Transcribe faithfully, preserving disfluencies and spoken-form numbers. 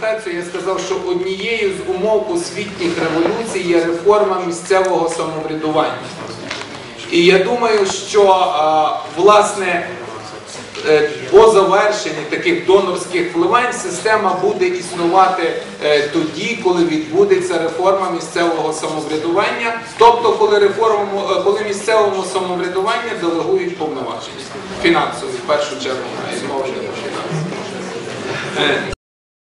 презентацію я сказав, що однією з умов освітніх революцій є реформа місцевого самоврядування. І я думаю, що, власне, по завершенні таких донорських вливань система буде існувати тоді, коли відбудеться реформа місцевого самоврядування, тобто коли, реформу, коли місцевому самоврядуванню делегують повноваження фінансові, в першу чергу, мовлення фінансові.